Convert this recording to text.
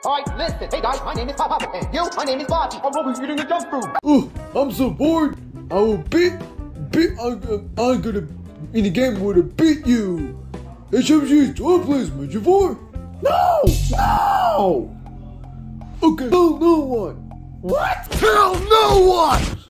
Alright, listen. Hey guys, my name is Papa, and you, my name is Bobby. I'm over eating a junk food. Oh, I'm so bored. I will I'm gonna in the game where to beat you. HMG's 12 plays Major 4. No! Okay, tell no one. What? Tell no one!